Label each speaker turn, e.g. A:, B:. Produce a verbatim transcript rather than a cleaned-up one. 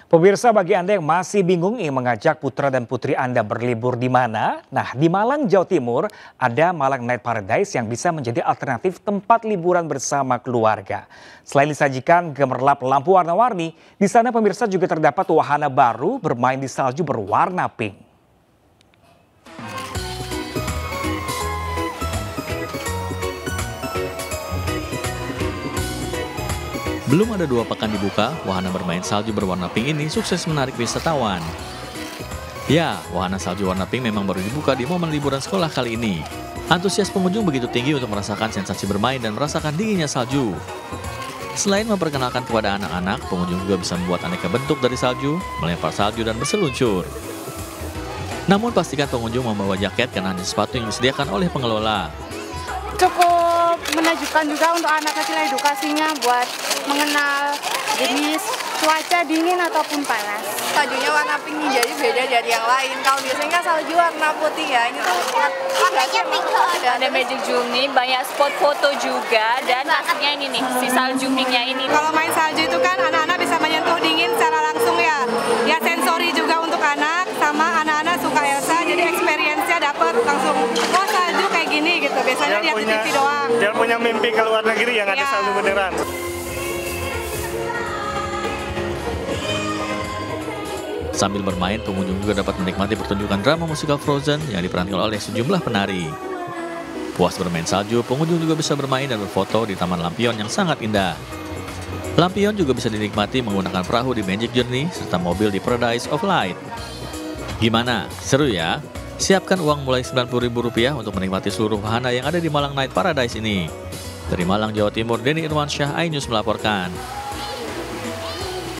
A: Pemirsa, bagi Anda yang masih bingung ingin mengajak putra dan putri Anda berlibur di mana? Nah, di Malang, Jawa Timur ada Malang Night Paradise yang bisa menjadi alternatif tempat liburan bersama keluarga. Selain disajikan gemerlap lampu warna-warni, di sana pemirsa juga terdapat wahana baru bermain di salju berwarna pink.
B: Belum ada dua pekan dibuka, wahana bermain salju berwarna pink ini sukses menarik wisatawan. Ya, wahana salju warna pink memang baru dibuka di momen liburan sekolah kali ini. Antusias pengunjung begitu tinggi untuk merasakan sensasi bermain dan merasakan dinginnya salju. Selain memperkenalkan kepada anak-anak, pengunjung juga bisa membuat aneka bentuk dari salju, melempar salju dan berseluncur. Namun pastikan pengunjung membawa jaket karena hanya sepatu yang disediakan oleh pengelola.
C: Cukup menakjubkan juga untuk anak kecil, edukasinya buat mengenal jenis cuaca dingin ataupun panas.
D: Saljunya warna pink jadi beda dari yang lain. Kalau biasanya kan salju warna putih ya, ini tuh warnanya pink.
E: Ada Magic Journey, banyak spot foto juga, dan pastinya ini nih, si salju pinknya ini.
D: Kalau main salju itu kan anak-anak bisa menyentuh dingin secara langsung ya. Ya sensori juga untuk anak, sama anak-anak suka Elsa, jadi experience-nya dapat langsung. Oh salju kayak gini gitu, biasanya lihat di T V doang.
F: Jangan punya mimpi ke luar negeri yang ada
D: ya.
F: salju beneran.
B: Sambil bermain, pengunjung juga dapat menikmati pertunjukan drama musikal Frozen yang diperankan oleh sejumlah penari. Puas bermain salju, pengunjung juga bisa bermain dan berfoto di Taman Lampion yang sangat indah. Lampion juga bisa dinikmati menggunakan perahu di Magic Journey serta mobil di Paradise of Light. Gimana? Seru ya? Siapkan uang mulai sembilan puluh ribu rupiah untuk menikmati seluruh wahana yang ada di Malang Night Paradise ini. Dari Malang, Jawa Timur, Denny Irwansyah, iNews melaporkan.